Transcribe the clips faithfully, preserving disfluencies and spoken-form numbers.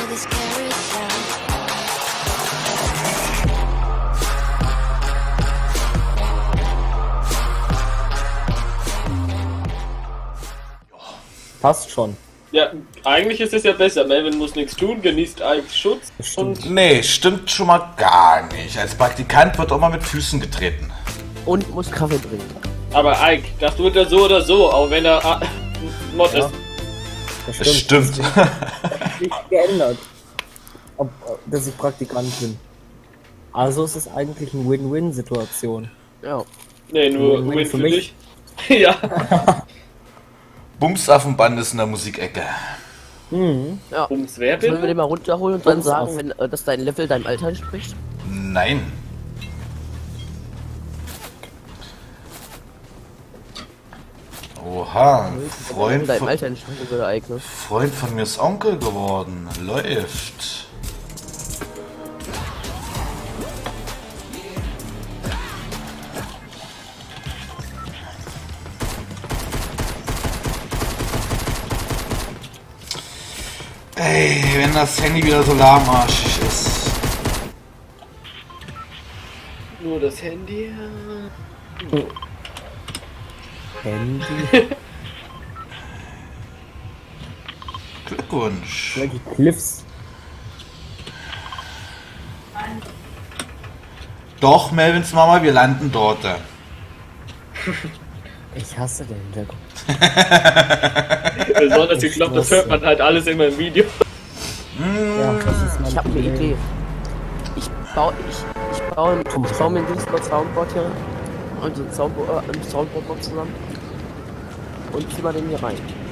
this carousel. Passt schon. Ja, eigentlich ist es ja besser. Melvin muss nichts tun, genießt eigentlich Schutz. Stimmt. Nee, stimmt schon mal gar nicht. Als Praktikant wird auch mal mit Füßen getreten. Und muss Kaffee bringen. Aber Ike, das tut er so oder so, auch wenn er ah, Mod Ja. ist. Das Das stimmt. Das hat sich geändert. Ob, dass ich Praktikant bin. Also ist es eigentlich eine Win-Win-Situation. Ja. Nee, nur Win-win Win für für mich. dich. Ja. Bumsaffenband ist in der Musikecke. Mhm. Ja. Ums wer Sollen wir bitte? den mal runterholen und dann Uns sagen, auf. wenn äh, dass dein Level deinem Alter entspricht? Nein. Oha, ein Freund deinem von, Alter entsprechen würde eigentlich. Freund von mir ist Onkel geworden. Läuft. Ey, wenn das Handy wieder so lahmarschig ist. Nur das Handy. Handy. Glückwunsch. Welche Cliffs. Doch, Melvins Mama, wir landen dort. Ich hasse den Hintergrund. Besonders geklappt, das hört man halt alles immer im Video. Ja, das ist mein Ich habe eine Problem. Idee. Ich baue ich, ich baue ich baue mir ein Discord Soundboard hier und so ein Soundboard, äh, ein Soundboard noch zusammen und zieh mal den hier rein.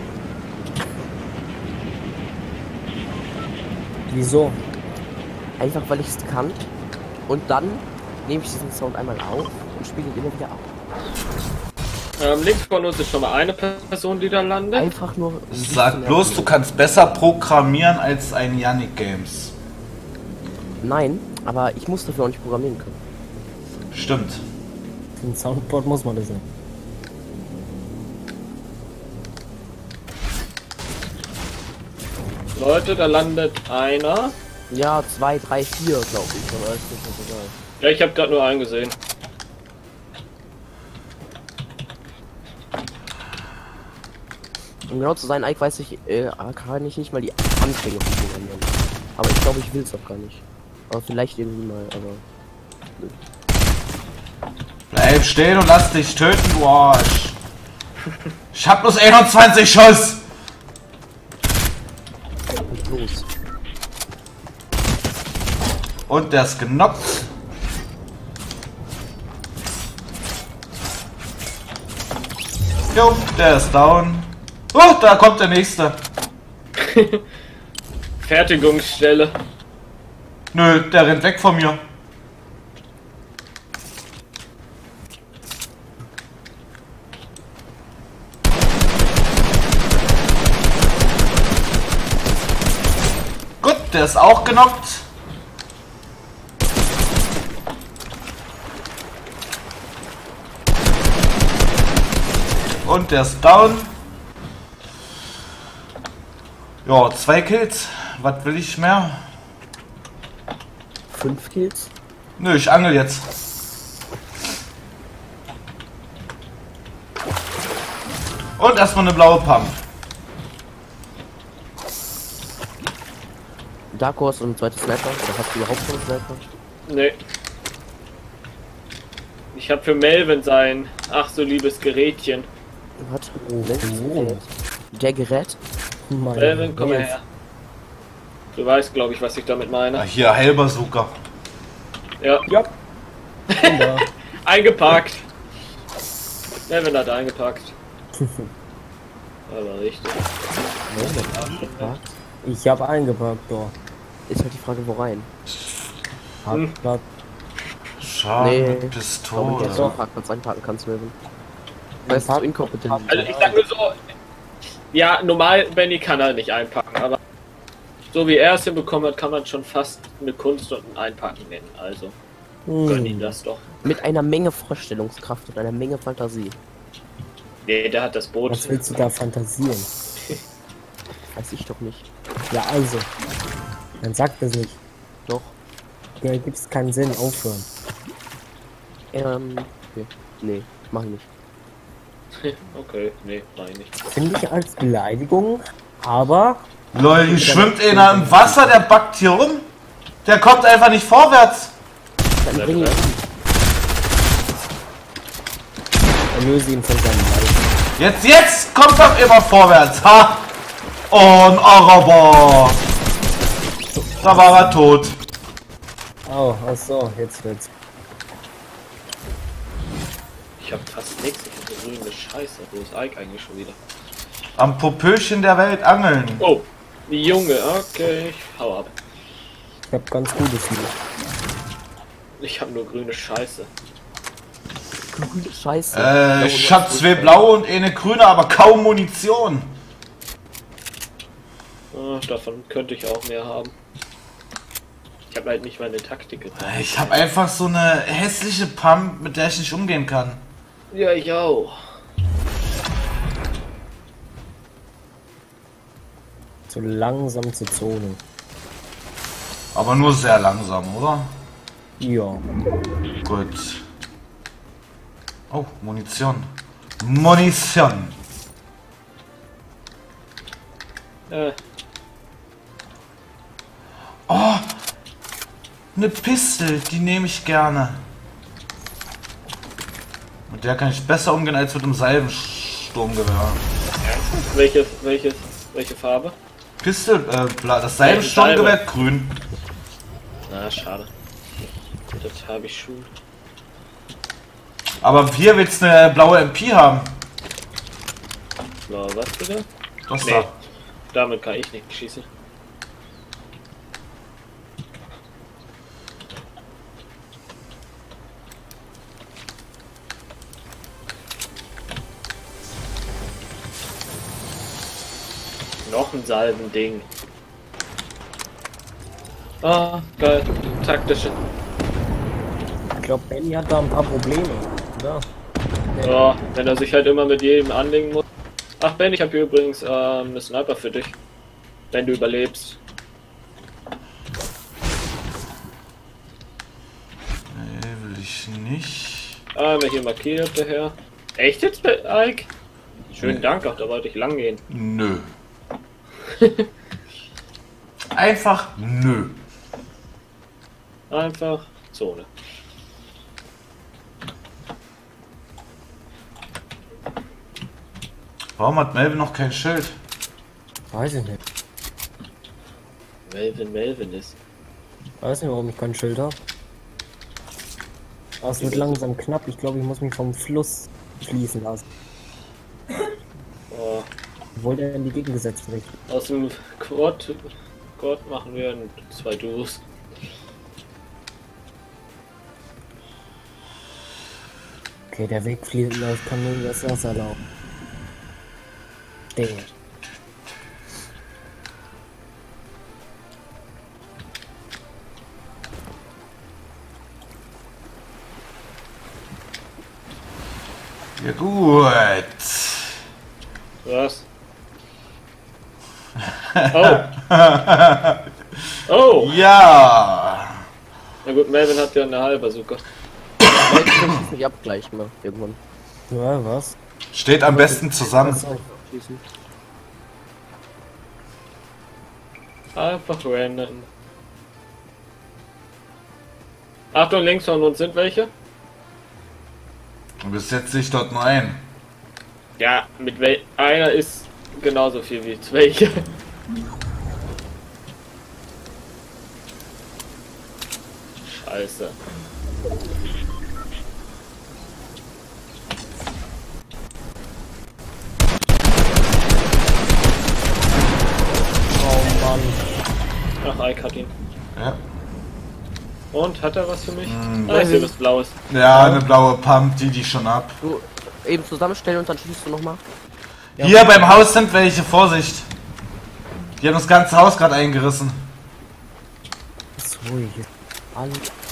Wieso? Einfach weil ich es kann und dann nehme ich diesen Sound einmal auf und spiele ihn immer wieder ab. Ähm, links von uns ist schon mal eine Person, die da landet. Einfach nur. um sie zu Sag bloß, du nerven. kannst besser programmieren als ein Yannick Games. Nein, aber ich muss dafür auch nicht programmieren können. Stimmt. Für ein Soundboard muss man das nicht. Leute, da landet einer. Ja, zwei, drei, vier, glaube ich. Aber ist nicht mehr so geil. Ja, ich habe gerade nur einen gesehen. Um genau zu sein, Ike weiß ich, äh, kann ich nicht mal die Anfänge von programmieren. Aber ich glaube, ich will es auch gar nicht. Aber vielleicht irgendwie mal, aber. Bleib stehen und lass dich töten, du Arsch. Ich hab bloß einundzwanzig Schuss. Nicht los. Und der ist genockt. Jo, der ist down. Oh, da kommt der nächste. Fertigungsstelle. Nö, der rennt weg von mir. Gut, der ist auch genockt. Und der ist down. Ja, zwei Kills. Was will ich mehr? Fünf Kills? Nö, ich angel jetzt. Und erstmal eine blaue Pump. Dark Horse und ein zweites Sniper? Oder hast du überhaupt schon einen Sniper? Nee. Ich habe für Melvin sein ach so liebes Gerätchen. Hat Oh, oh. der Gerät? Mein Melvin, komm mal Gott. her. Du weißt, glaube ich, was ich damit Ah, meine. hier, Heilbazooka. Ja, Ja. Wunderbar. eingepackt. Melvin hat eingepackt. Aber richtig. Ich habe eingepackt, doch. Ist halt die Frage, wo rein? Hab Hm. grad Schade, Nee. Ich glaube nicht, Pistole. dass du einen Parkplatz einparken kannst, Melvin. Weil es zu inkompetent ist. Also ich sag nur so, ja, normal Benny kann er nicht einpacken, aber so wie er es hinbekommen hat, kann man schon fast eine Kunst und ein Einpacken nennen. Also gönn ihm Hm. das doch. Mit einer Menge Vorstellungskraft und einer Menge Fantasie. Nee, der hat das Boot. Was willst du da fantasieren? Weiß ich doch nicht. Ja, also. Dann sagt das nicht. Doch. Da gibt es keinen Sinn, aufhören. Ähm, okay. Nee, mach ich nicht. Okay, nee, mach ich nicht. Finde ich als Beleidigung, aber Lol, hier schwimmt einer im Wasser, der backt hier rum. Der kommt einfach nicht vorwärts. Dann bring ich ihn. erlöse ihn von seinem Leid. Jetzt, jetzt kommt er immer vorwärts. Ha! Und Araber. Da war er tot. Oh, ach so, jetzt wird's. Ich hab fast nichts, ich hab so grüne Scheiße. Wo ist Ike eigentlich schon wieder? Am Popöchen der Welt angeln. Oh, die Junge, okay, ich hau ab. Ich hab ganz gutes Lied. Ich hab nur grüne Scheiße. Scheiße. Äh, ich hab zwei blaue und eine grüne, aber kaum Munition. Oh, davon könnte ich auch mehr haben. Ich habe halt nicht meine Taktik getan. Ich hab einfach so eine hässliche Pump, mit der ich nicht umgehen kann. Ja, ich auch. So langsam zur Zone. Aber nur sehr langsam, oder? Ja. Gut. Oh, Munition. Munition. Äh, Oh, eine Pistole, die nehme ich gerne. Mit der kann ich besser umgehen als mit dem Salbensturmgewehr. welche, welche, welche Farbe? Pistole, äh, bla- das Salbensturmgewehr grün. Na, schade. Das habe ich schon. Aber hier willst du eine blaue M P haben. So, was bitte? Das Nee, da. damit kann ich nicht schießen. Noch ein Salbending. Ah, geil. Taktische. Ich glaube, Benny hat da ein paar Probleme. Oder? Ja, wenn er sich halt immer mit jedem anlegen muss. Ach Ben, ich habe hier übrigens ähm, eine Sniper für dich. Wenn du überlebst. Nee, will ich nicht. Ah, wer hier markiert, der Herr. Echt jetzt, Ike? Schönen Dank, auch da wollte ich lang gehen. Nö. Einfach nö. Einfach Zone. Warum hat Melvin noch kein Schild? Weiß ich nicht. Melvin Melvin ist. Weiß nicht, warum ich kein Schild habe. Aber es wird langsam knapp. Ich glaube, ich muss mich vom Fluss fließen lassen. Oh, Obwohl der in die gegengesetzte Richtung. aus dem Quad, Quad machen wir zwei Duos. Okay, der Weg fließt, läuft, kann nur das Wasser laufen. Stehen. Ja gut. Was? Oh! Oh! Ja. Na gut, Melvin hat ja eine halbe Bazooka. Leute, ich schieß mich ab gleich mal. Irgendwann. Ja, was? Steht am besten zusammen. Also, Schießen. Einfach random. Achtung, links von uns sind welche. Und bis jetzt sehe ich dort nur einen. Ja, mit wel einer ist genauso viel wie welche. Scheiße. oh Mann. Ach, Ike hat ihn. Ja. Und, hat er was für mich? Mm, Ah, ich sehe was Blaues. Ja, eine blaue Pump, die die schon ab. Du eben zusammenstellen und dann schießt du nochmal. Hier beim Haus sind welche, Vorsicht. Die haben das ganze Haus gerade eingerissen. So, hier. Alle.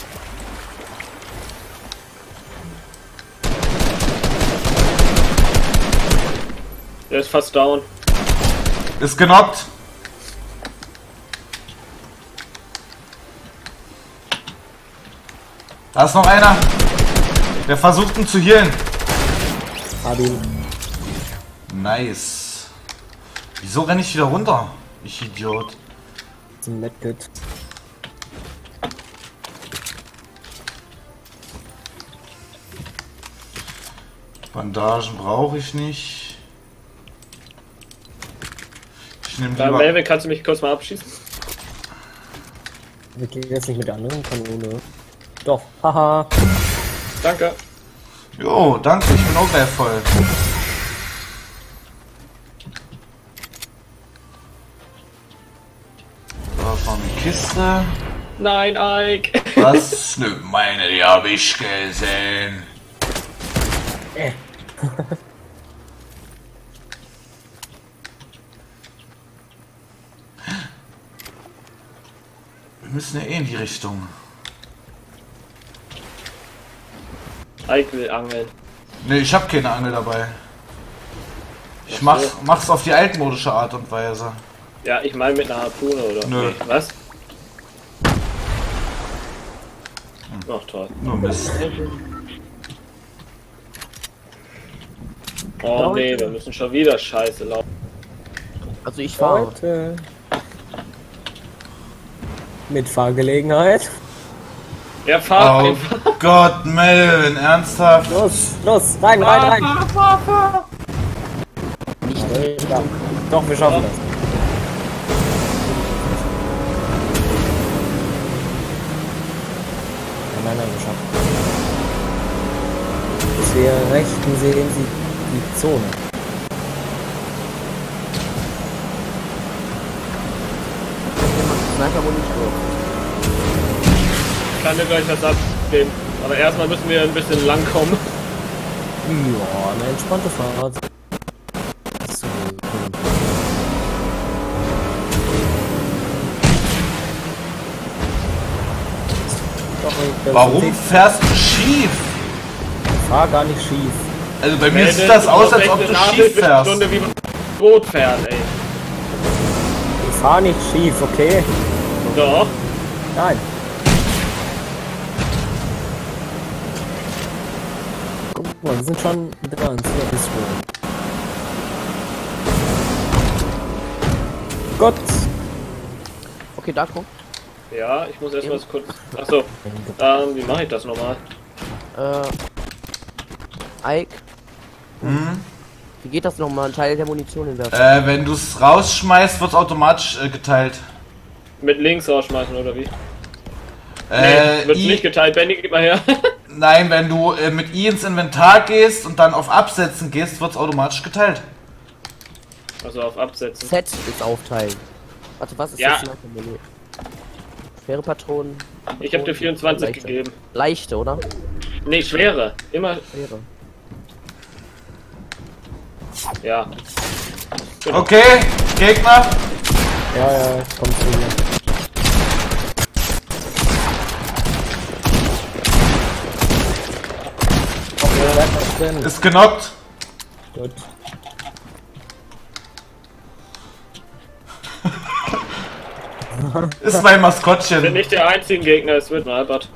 Der ist fast down. Ist genockt. Da ist noch einer. Der versucht ihn zu healen. Hab ihn. Nice. Wieso renne ich wieder runter? Ich Idiot. Zum Medkit. Bandagen brauche ich nicht. Ich nehme Dann lieber... Melvin, kannst du mich kurz mal abschießen? Wir gehen jetzt nicht mit der anderen Kanone. Doch, haha. Danke. Jo, danke, ich bin auch gleich voll. Da ist noch eine Kiste. Nein, Ike. Das nimmt meine, die habe ich gesehen. Äh. Wir müssen ja eh in die Richtung. Ike will angeln. Ne, ich habe keine Angel dabei. Ich mach, mach's auf die altmodische Art und Weise. Ja, ich meine mit einer Harpune oder? Nö. Nee, was? Ach toll. Nur Mist. Oh nee, wir müssen schon wieder Scheiße laufen. Also ich fahre. Leute. Mit Fahrgelegenheit. Ja, fahr Oh einfach. Gott, Melvin, ernsthaft? Los, los, rein, rein, rein. Nicht Ja. Doch, wir schaffen das. Nein, nein, nein, wir schaffen das. Zu Ihrer Rechten sehen Sie die Zone. Sniper Munition. Ich kann dir gleich was abgeben. Aber erstmal müssen wir ein bisschen lang kommen. Ja, eine entspannte Fahrt. So, okay. Warum fährst du schief? Ich fahr gar nicht schief. Also bei mir sieht das aus, als ob du schief fährst. Stunde wie man Boot fährt, ey. Ich fahr nicht schief, okay? Doch. Nein. Guck mal, wir sind schon dran. Gott! Okay, da guck. Ja, ich muss erst mal kurz. Achso. Ähm, wie mache ich das nochmal? Äh. Ike. Hm? Wie geht das nochmal? Ein Teil der Munition hinwerfen. Äh, wenn du es rausschmeißt, wird es automatisch äh, geteilt. Mit links rausschmeißen oder wie? Äh, Nee, wird I- nicht geteilt. Benny, gib mal her. Nein, wenn du äh, mit I ins Inventar gehst und dann auf Absetzen gehst, wird es automatisch geteilt. Also auf Absetzen. Z ist aufteilen. Warte, was ist Ja. das? Sniper Munition? Schwere Patronen. Ich habe dir vierundzwanzig Leichte. gegeben. Leichte, oder? Nee, schwere. Immer. Schwere. Ja. Okay, Gegner. Ja, ja, komm zu mir. Okay, bleib mal drin. Ist genockt. Gut. Ist mein Ich bin Maskottchen. nicht der einzige Gegner, es wird mal Albert.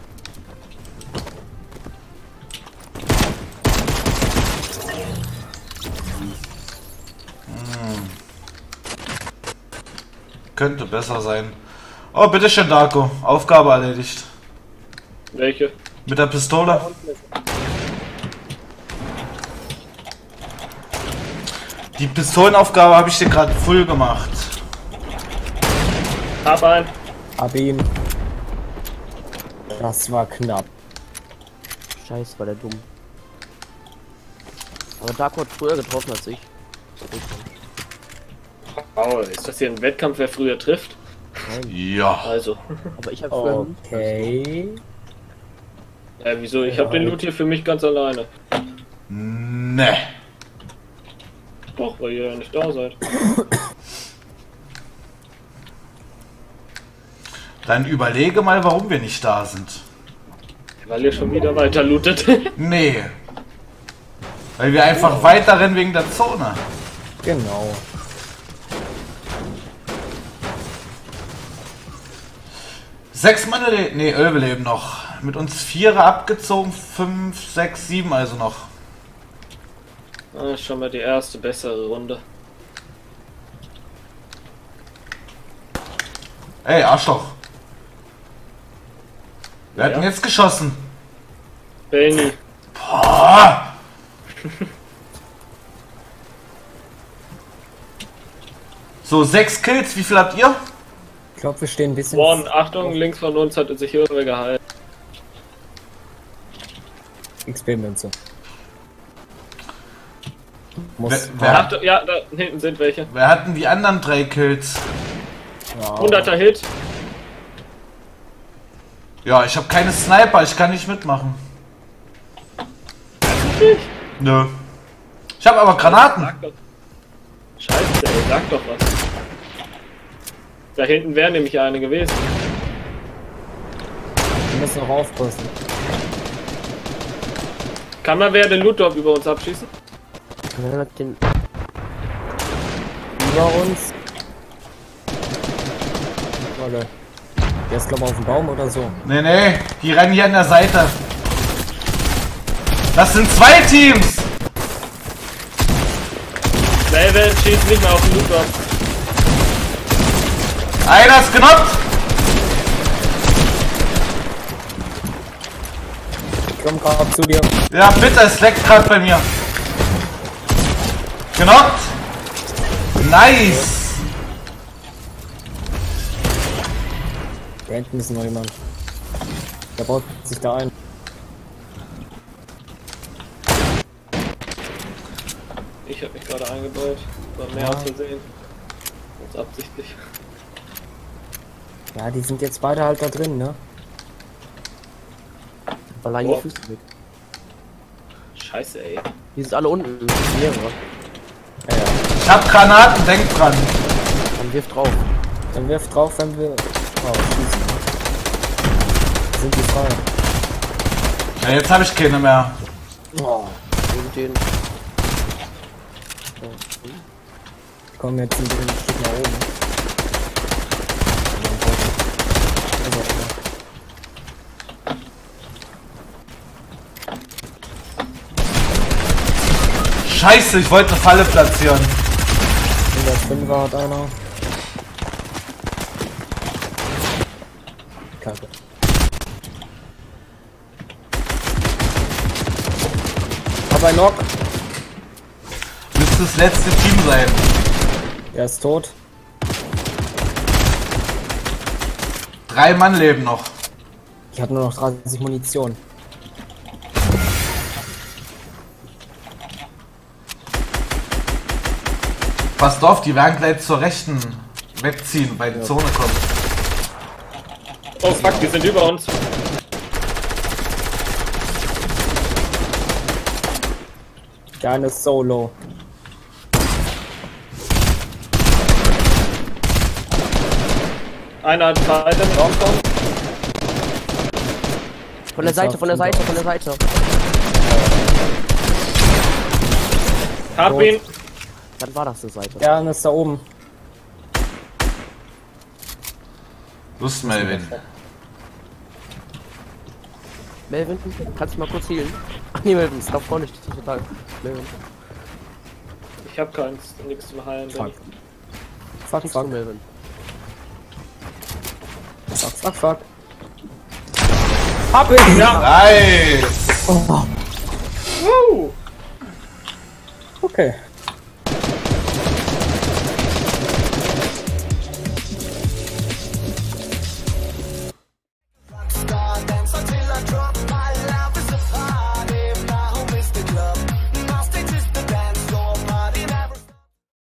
Könnte besser sein. Oh, bitteschön, Darko. Aufgabe erledigt. Welche? Mit der Pistole. Die Pistolenaufgabe habe ich dir gerade full gemacht. Hab ein. Hab ihn. Das war knapp. Scheiße, war der dumm. Aber Darko hat früher getroffen als ich. Oh, ist das hier ein Wettkampf, wer früher trifft? Ja. Also. Aber ich habe früher. Okay. Ja, wieso? Ich habe den Loot hier für mich ganz alleine. Ne. Doch, weil ihr ja nicht da seid. Dann überlege mal, warum wir nicht da sind. Weil ihr schon wieder weiter lootet. Nee. Weil wir einfach weiter rennen wegen der Zone. Genau. Sechs Mann leben. Nee, elf leben noch. Mit uns Vierer abgezogen, fünf, sechs, sieben also noch. Ah, schon mal die erste bessere Runde. Ey, Arschloch. Wer hat Ja. denn jetzt geschossen? Benny. Boah. So, sechs Kills, wie viel habt ihr? Ich glaube, wir stehen ein bisschen. One, Achtung, links von uns hat sich irgendwer gehalten. X P-Münze. Muss. Wer, wer, hat, Achtung, ja, da hinten sind welche. wer hatten die anderen drei Kills? Ja. hunderter Hit. Ja, ich habe keine Sniper, ich kann nicht mitmachen. Nö. Ich habe aber Granaten. Sag doch. Scheiße, ey, sag doch was. Da hinten wäre nämlich eine gewesen. Wir müssen noch aufpassen. Kann man wer den Loot-Drop über uns abschießen? Wer hat den. Über uns. Warte. Der ist glaube ich auf dem Baum oder so. Nee, nee, die rennen hier an der Seite. Das sind zwei Teams. Melvin schießt nicht mehr auf den Loot-Drop. Einer ist genockt. Ich komm gerade zu dir. Ja, bitte, es leckt gerade bei mir. Genockt. Nice. Da hinten ist noch jemand. Der baut sich da ein. Ich habe mich gerade eingebaut. War mehr Ja. aus Versehen. Ganz absichtlich. Ja, die sind jetzt beide halt da drin, ne? Allein Oh. die Füße weg. Scheiße, ey. Die sind alle unten. Mehrere. Ja, ja. Ich hab Granaten, denk dran. Dann wirft drauf. Dann wirf drauf, wenn wir. Oh, schießen. Sind die frei? Ja, jetzt habe ich keine mehr. Oh. Gegen den. Ich komme jetzt ein bisschen ein Stück nach oben. Scheiße, ich wollte eine Falle platzieren. hundertfünfer hat einer. Kacke. Hab ein Knock. Müsste das letzte Team sein. Der ist tot. Drei Mann leben noch. Ich habe nur noch dreißig Munition. Passt auf, die werden gleich zur rechten wegziehen, weil die Zone kommt. Oh fuck, die sind über uns. Der eine ist solo. Einer hat beide mit aufkommen. Von der Seite, von der Seite, von der Seite. Hab Tot. ihn. Dann war das die Seite. Der eine ist da oben. Lust, Melvin. Melvin, kannst du mal kurz healen? Ach nee, Melvin, ist da vorne nicht total. Melvin. Ich hab keins, nichts zum Heilen. Fuck. Fuck, Kriegst du, fuck, Melvin. fuck, fuck, fuck. Hab ich! Ja. Nice! Oh, Woo. okay.